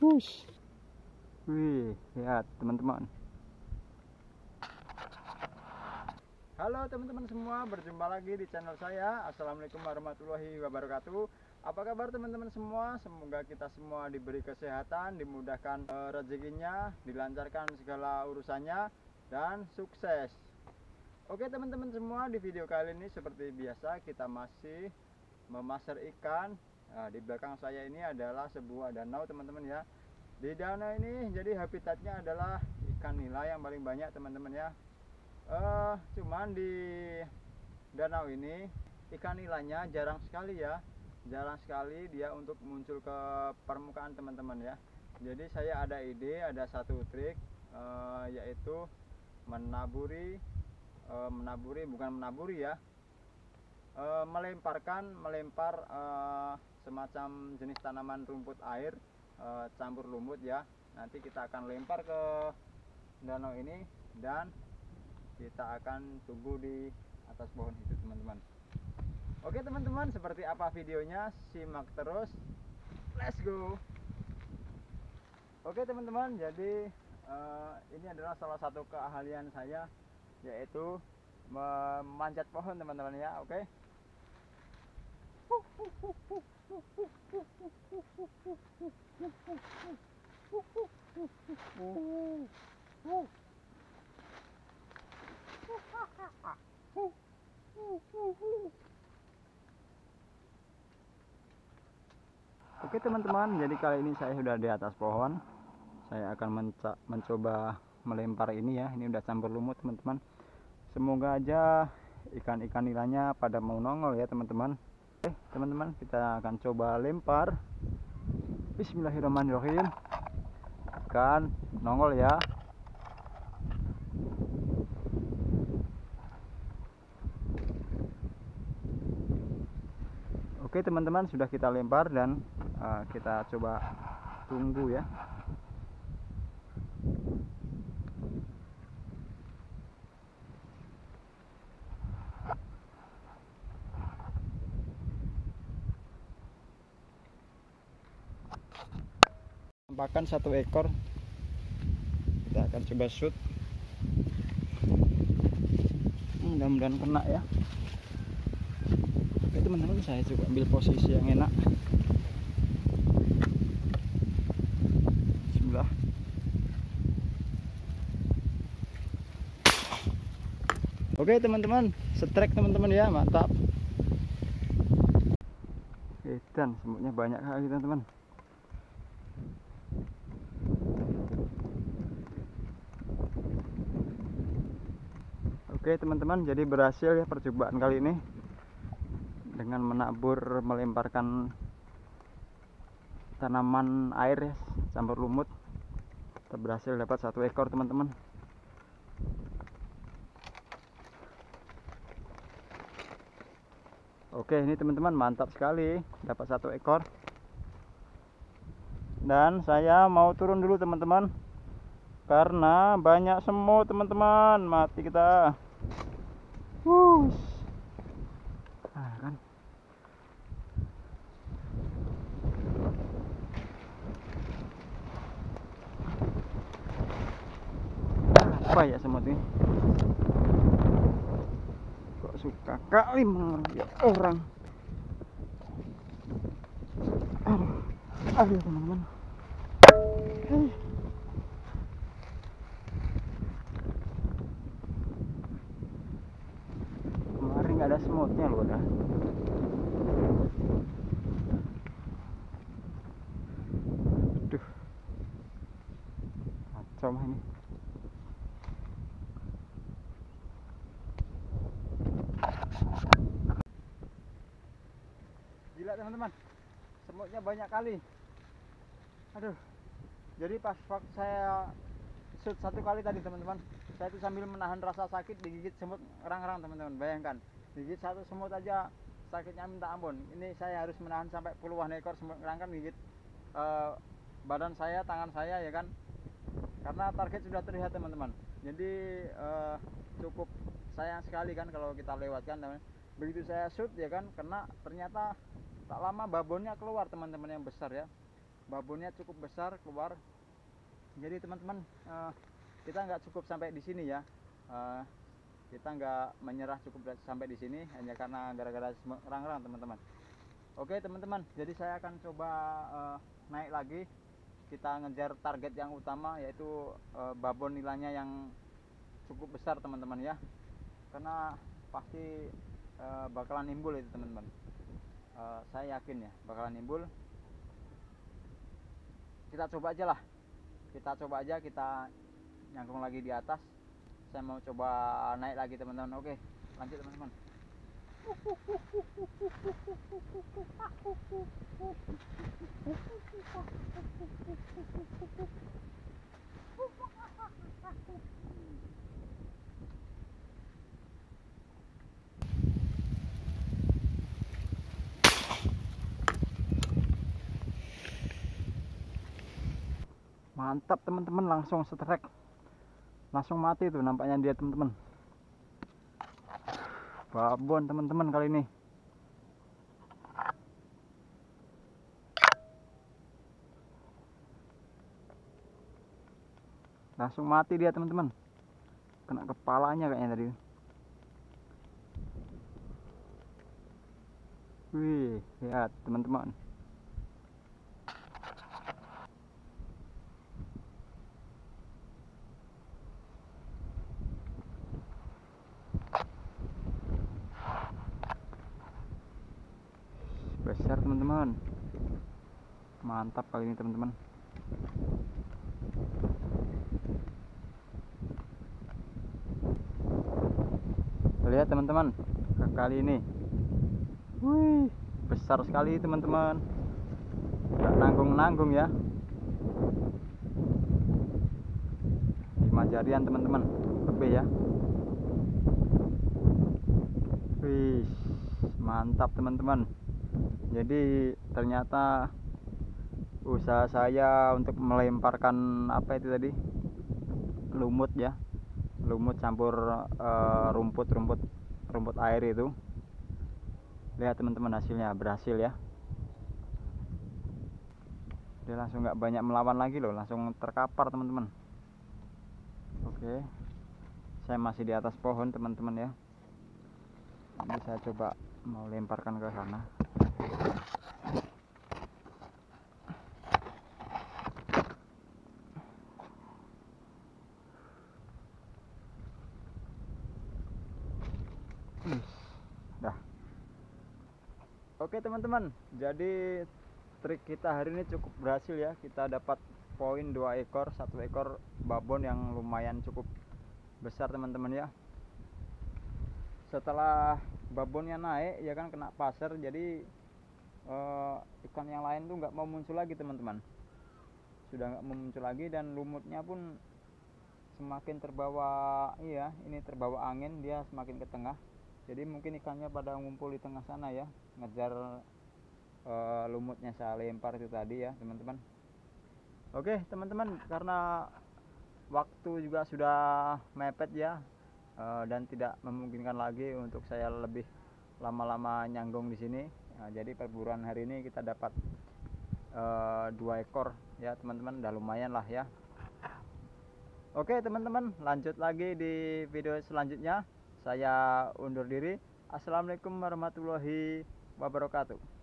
Wush. Wih, lihat teman-teman. Halo teman-teman semua, berjumpa lagi di channel saya. Assalamualaikum warahmatullahi wabarakatuh. Apa kabar teman-teman semua? Semoga kita semua diberi kesehatan, dimudahkan rezekinya, dilancarkan segala urusannya, dan sukses. Oke teman-teman semua, di video kali ini seperti biasa kita masih memasar ikan. Nah, di belakang saya ini adalah sebuah danau teman-teman ya. Di danau ini jadi habitatnya adalah ikan nila yang paling banyak teman-teman ya. Cuman di danau ini ikan nilanya jarang sekali ya, jarang sekali dia untuk muncul ke permukaan teman-teman ya. Jadi saya ada ide, ada satu trik, yaitu menaburi melempar semacam jenis tanaman rumput air campur lumut ya. Nanti kita akan lempar ke danau ini dan kita akan tunggu di atas pohon itu teman-teman. Oke teman-teman, seperti apa videonya simak terus, let's go. Oke teman-teman, jadi ini adalah salah satu keahlian saya, yaitu memanjat pohon teman-teman ya. Oke. Oke teman-teman, jadi kali ini saya sudah di atas pohon. Saya akan mencoba melempar ini ya. Ini udah campur lumut teman-teman. Semoga aja ikan-ikan nilainya pada mau nongol ya teman-teman. Oke teman-teman, kita akan coba lempar. Bismillahirrahmanirrahim. Ikan nongol ya. Oke teman-teman, sudah kita lempar dan kita coba tunggu ya. Nampakkan satu ekor, kita akan coba shoot. Mudah-mudahan kena ya. Oke teman-teman, saya coba ambil posisi yang enak. Bismillah. Oke teman-teman, strike teman-teman ya, mantap. Oke, dan semutnya banyak kali teman-teman. Oke teman-teman, jadi berhasil ya percobaan kali ini dengan melemparkan tanaman air ya, campur lumut. Kita berhasil dapat satu ekor teman-teman. Oke, ini teman-teman mantap sekali, dapat satu ekor. Dan saya mau turun dulu teman-teman, karena banyak semut teman-teman. Mati kita. Nah, kan. Apa ya semut ini? Kok suka kali mengeroyok orang. Aduh teman-teman. Kemarin nggak ada semutnya loh dah. Aduh, kacau ini. Gila teman-teman, semutnya banyak kali. Aduh, jadi pas waktu saya shoot satu kali tadi teman-teman, saya itu sambil menahan rasa sakit digigit semut ngerang-ngerang teman-teman. Bayangkan, digigit satu semut aja sakitnya minta ampun. Ini saya harus menahan sampai puluhan ekor semut ngerangkan gigit badan saya, tangan saya ya kan, karena target sudah terlihat teman-teman. Jadi cukup sayang sekali kan kalau kita lewatkan teman. Begitu saya shoot ya kan, kena, ternyata tak lama babonnya keluar teman-teman yang besar ya. babonnya cukup besar keluar. Jadi teman-teman, kita nggak cukup sampai di sini ya. Kita nggak menyerah cukup sampai di sini hanya karena gara-gara rang-rang teman-teman. Oke teman-teman, jadi saya akan coba naik lagi. Kita ngejar target yang utama, yaitu babon nilainya yang cukup besar teman-teman ya, karena pasti bakalan nimbul itu teman-teman. Saya yakin ya bakalan nimbul. Kita coba aja lah, kita nyangkung lagi di atas. Saya mau coba naik lagi teman-teman. Oke, lanjut teman-teman. Mantap teman-teman, langsung setrek, langsung mati tuh nampaknya dia teman-teman. Babon teman-teman kali ini. Langsung mati dia teman-teman, kena kepalanya kayaknya tadi. Wih, lihat teman-teman. Besar teman-teman, mantap kali ini teman-teman. Lihat teman-teman, kali ini, wih, besar sekali teman-teman, nggak nanggung-nanggung ya. 5 jarian teman-teman, lebih ya. Wih, mantap teman-teman. Jadi ternyata usaha saya untuk melemparkan apa itu tadi, lumut ya, lumut campur rumput air itu, lihat teman-teman, hasilnya berhasil ya. Dia langsung nggak banyak melawan lagi loh, langsung terkapar teman-teman. Oke, saya masih di atas pohon teman-teman ya. Ini saya coba mau lemparkan ke sana. Dah. Oke teman-teman, jadi trik kita hari ini cukup berhasil ya. Kita dapat poin 2 ekor, 1 ekor babon yang lumayan cukup besar teman-teman ya. Setelah babonnya naik ya kan, kena pasir, jadi ikan yang lain tuh nggak mau muncul lagi teman-teman. Sudah nggak mau muncul lagi, dan lumutnya pun semakin terbawa, iya ini terbawa angin, dia semakin ke tengah. Jadi mungkin ikannya pada ngumpul di tengah sana ya, ngejar lumutnya saya lempar itu tadi ya teman-teman. Oke teman-teman, karena waktu juga sudah mepet ya, dan tidak memungkinkan lagi untuk saya lebih lama-lama nyanggung di sini. Nah, jadi perburuan hari ini kita dapat 2 ekor ya teman-teman, udah lumayan lah ya. Oke teman-teman, lanjut lagi di video selanjutnya. Saya undur diri. Assalamualaikum warahmatullahi wabarakatuh.